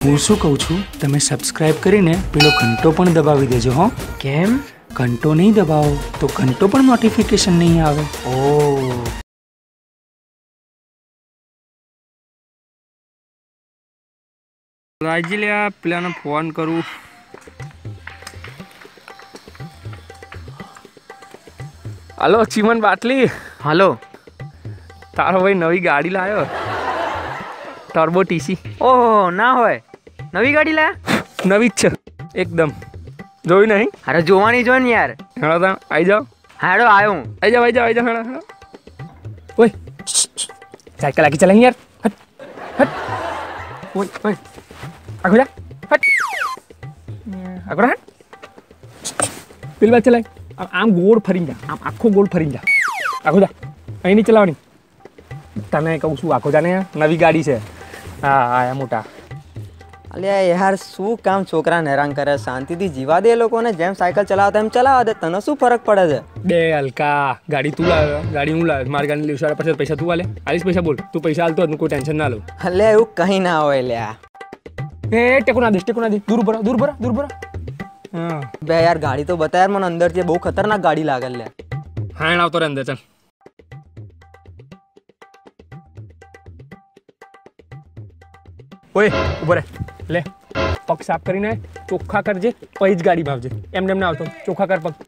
હું શું કહું છું, તમે સબસ્ક્રાઇબ કરીને પેલો ઘંટો પણ દબાવી દેજો હો. કેમ? ઘંટો નહીં દબાવો તો ઘંટો પણ નોટિફિકેશન નહીં આવે. ઓ રાજી લે, પેલાને ફોન કરું. હાલો ચીમન બાટલી. હાલો. તારો ભાઈ નવી ગાડી લાવ્યો, ટર્બો ટીસી. ઓહો, ના હોય, નવી ગાડી લાયા? નવી જ છે એકદમ. જોયું નહીં? અરે જોવાની જો ને યાર. હેડો તા આવી જાઓ. હાડો આવ્યો હું. આવી જાઓ હેડો હેડો. ઓય સાયકલ આખી ચલાવી યાર. હટ હટ. ઓય ઓય આગળ જા. હટ આગળ હટ. પેલી બાજુ ચલાય. આમ ગોળ ફરીને જા, આમ આખો ગોળ ફરીને જા. આખો જા, અહીં નહીં ચલાવવાની. તને કહું છું આખો જા ને, નવી ગાડી છે. હા હા મોટા. અલ્યા યાર શું કામ છોકરાને હેરાન કરે, શાંતિથી જીવા દે. એ લોકોને જેમ સાયકલ ચલાવતા એમ ચલાવવા દે. તને શું ફરક પડે છે? બે હલકા, ગાડી તું લાવ્યો, ગાડી હું લાવ્યો. મારી ગાડી લેવડાવ્યા પછી પૈસા તું આલે. આલીશ પૈસા બોલ. તું પૈસા આલતો કોઈ ટેન્શન ના લઉં. અલ્યા એવું કઈ ના હોય લ્યા. એ ટેકો ના દે, ટેકો ના દે. દૂર ભરા દૂર ભરા દૂર ભરા. હા બે યાર ગાડી તો બતા યાર, મને અંદર થી બહુ ખતરનાક ગાડી લાગે લ્યા. હા એને આવતો રે અંદર. ચાલ ઓય ઉભો રે. લે પગ સાફ કરીને ચોખ્ખા કરજે, પછી જ ગાડી ભાવજે. એમને એમ ના આવતો, ચોખ્ખા કર પગ.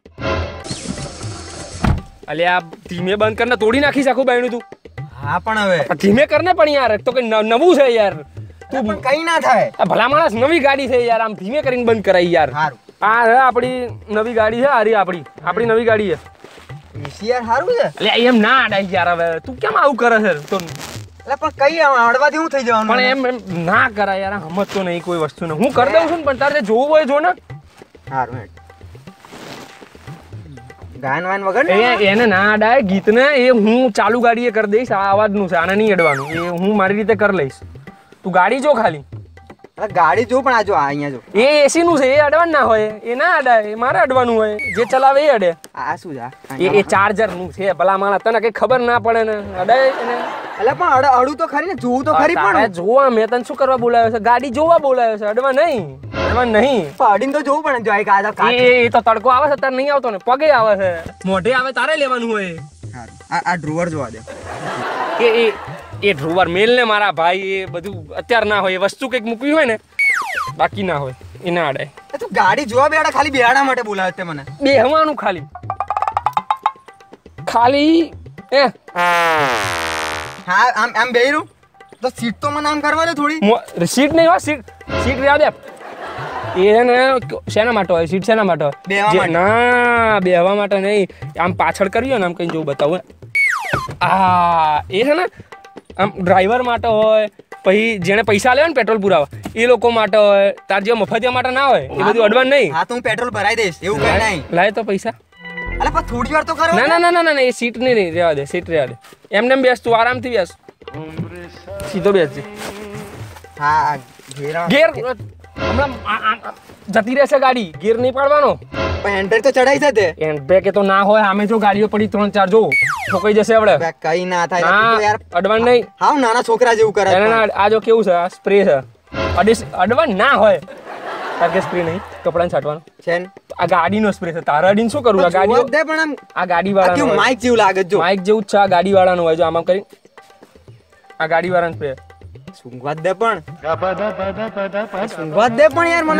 અલ્યા ધીમે બંધ કરને, તોડી નાખીશ આખું બાયણું તું. હા પણ હવે ધીમે કરને પણ યાર, તો કઈ નવું છે યાર. તું પણ કઈ ના થાય. ભલા માણસ, નવી ગાડી છે યાર, આમ ધીમે કરીને બંધ કરાય યાર. સારું. આ હે આપણી નવી ગાડી છે. આરી આપણી નવી ગાડી છે. એસી યાર સારું છે. એટલે એમ ના અડાય યાર. હવે તું કેમ આવું કરે છે? તો એટલે પણ કઈ અડવાથી હું થઈ જવાનું? પણ એમ ના કરાય યાર. સમજતો નહીં કોઈ વસ્તુ ને. હું કરી દઉં છું ને, પણ તારે જોવું હોય જો ને. સારું હેડ. ગાયન વાયન વગર એને ના અડાય ગીત ને. એ હું ચાલુ ગાડીએ કરી દઈશ. આ અવાજનું છે, આને નહીં અડવાનું. એ હું મારી રીતે કરી લઈશ. તું ગાડી જો ખાલી. ગાડી જો પણ આ જો અહીંયા જો. એ એસી નું છે, એ અડવાનું ના હોય. એ ના અડાય, એ મારે અડવાનું હોય. જે ચલાવે એ અડે. આ શું છે? એ ચાર્જર નું છે. ભલા માણસ, તને કઈ ખબર ના પડે ને, અડાય એને. એટલે પણ અડું તો ખરી ને, જોવું તો ખરી. પણ જોવા મેં તને શું કરવા બોલાવ્યો છે? ગાડી જોવા બોલાવ્યો છે, અડવા નહીં. અડવા નહીં. અડીને તો જોવું પડે. જો એ તો તડકો આવે છે તારે નહીં આવતો ને, પગે આવે છે, મોઢે આવે તારે લેવાનું હોય. આ ડ્રોવર જોવા દે. એ ડ્રોવર મેલ ને મારા ભાઈ, એ બધું અત્યારે ના હોય. એ વસ્તુ કંઈક મૂકવી હોય ને, બાકી ના હોય. એ ના અડાય. તું ગાડી જોવા બેડા, ખાલી બેડા માટે બોલાવે તે મને. બેહવાનું ખાલી એ હા આમ બેહરું તો સીટ તો મને આમ કરવા દે થોડી. સીટ નહીં હોય. સીટ રહેવા દે. એ ને શેના માટે હોય? સીટ શેના માટે હોય? ના બેહવા માટે નહીં. આમ પાછળ કર્યું ને, આમ કઈ જેવું બતાવું. હા એ છે ને, આમ ડ્રાઈવર માટે હોય. પછી જેને પૈસા લેવા ને પેટ્રોલ પુરાવા, એ લોકો માટે હોય. તાર જેવા મફતિયા માટે ના હોય. એ બધું અડવાનું નહીં. હા તો હું પેટ્રોલ ભરાઈ દઈશ, એવું કઈ નહીં. લાય તો પૈસા. અલે પણ થોડી વાર તો કરો. ના ના ના ના, એ સીટ નહીં રહેવા દે. સીટ રહેવા દે. એમને એમ બેસ, તું આરામથી બેસ. સીધો બેસજે. હા ગેર હમણાં જતી રહેશે ગાડી. ગેર નહીં પાડવાનો. પણ એન્ટર તો ચડાઈ છે તે. એન્ડ બ્રેક તો ના હોય. સામે જો ગાડીઓ પડી 3-4 જો ઠોકાઈ જશે. આપણે કઈ ના થાય યાર. અડવાન નહીં. હા નાના છોકરા જેવું કરે. આ જો કેવું છે, આ સ્પ્રે છે. અડવાન ના હોય. તાર કે સ્પ્રે નહીં, કપડાને છાંટવાનો છે ને. આ ગાડીનો સ્પ્રે છે. તારા અડીને શું કરવું? આ ગાડી દે. પણ આમ આ ગાડી વાળાનો માઇક જેવું લાગે. જો માઇક જેવું જ છે. આ ગાડી વાળાનો હોય. જો આમ કરી આ ગાડી વાળાનો સ્પ્રે. સુંઘવાત દે પણ. સુંઘવાત દે પણ યાર મને.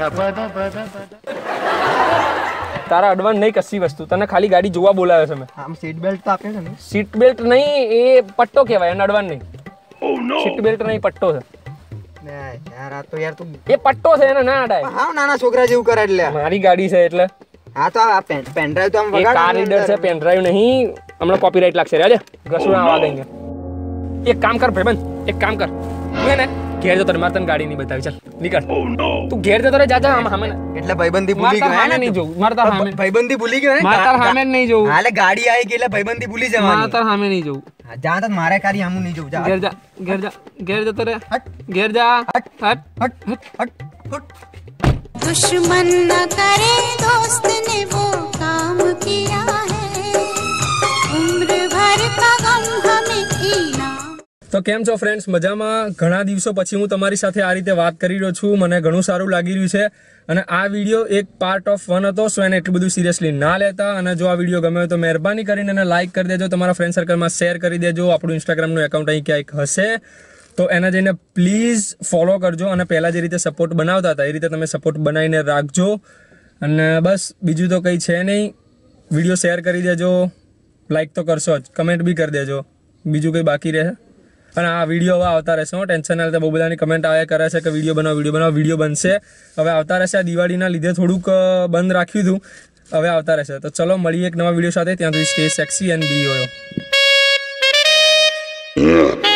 તારા અડવાન નહીં કશી વસ્તુ. તને ખાલી ગાડી જોવા બોલાવે છે મેં. આમ સીટ બેલ્ટ તો આપે છે ને. સીટ બેલ્ટ નહીં, એ પટ્ટો કહેવાય. એને અડવાન નહીં. સીટ બેલ્ટ નહીં, પટ્ટો છે. યાર આ તો યાર તું. એ પટ્ટો છે, એને ના અડાય. હા નાના છોકરા જેવું કરે એટલે. મારી ગાડી છે એટલે. હા તો આ પેન ડ્રાઈવ તો આમ વગાડ. કાર રીડર છે, પેન ડ્રાઈવ નહીં. હમણાં કોપીરાઈટ લાગશે. રાજે ઘસું આવા દઈએ. એક કામ કર ભાઈબંધ, એક કામ કર. તું ને ઘેર જતો રે. મારે તને ગાડી નહીં બતાવી. ચાલ નીકળ. તું ઘેર જતો રે. જા આમ સામે. એટલે ભાઈબંધી ભૂલી ગયો. મારે નહીં જોવું. મારે તાર સામે ભાઈબંધી ભૂલી ગયો ને. મારે તાર સામે નહીં જોવું. હાલે ગાડી આવી ગઈ એટલે ભાઈબંધી ભૂલી જવાની. મારે તાર સામે નહીં જોવું. જા તો મારે કારી આમ નહીં જોવું. જા ઘેર જા. ઘેર જતો રે. હટ ઘેર જા. હટ હટ હટ હટ હટ. दुश्मन न करे दोस्त ने वो काम किया है, उम्र भर का गम हमें इनाम। તો કેમ છો ફ્રેન્ડ્સ, મજામાં? ઘણા દિવસો પછી હું તમારી સાથે આ રીતે વાત કરી રહ્યો છું. મને ઘણું સારું લાગી રહ્યું છે અને આ વિડીયો એક પાર્ટ ઓફ 1 હતો, સો એને એટલું બધું સિરિયસલી ના લેતા. અને જો આ વિડીયો ગમે હોય તો મહેરબાની કરીને એને લાઇક કરી દેજો, તમારા ફ્રેન્ડ સર્કલમાં શેર કરી દેજો. આપણું ઇન્સ્ટાગ્રામનું એકાઉન્ટ અહીં ક્યાંક હશે તો એને જઈને પ્લીઝ ફોલો કરજો અને પહેલાં જે રીતે સપોર્ટ બનાવતા હતા એ રીતે તમે સપોર્ટ બનાવીને રાખજો. અને બસ બીજું તો કંઈ છે નહીં. વિડીયો શેર કરી દેજો, લાઇક તો કરશો જ, કમેન્ટ બી કરી દેજો. બીજું કંઈ બાકી રહે? અને આ વિડીયો હવે આવતા રહેશે. હું ટેન્શન ના લેતા. બહુ બધાની કમેન્ટ આવ્યા કરે છે કે વિડીયો બનાવો. વિડીયો બનશે, હવે આવતા રહેશે. આ દિવાળીના લીધે થોડુંક બંધ રાખ્યું હતું, હવે આવતા રહેશે. તો ચલો મળીએ એક નવા વિડીયો સાથે. ત્યાં સુધી stay sexy and be your.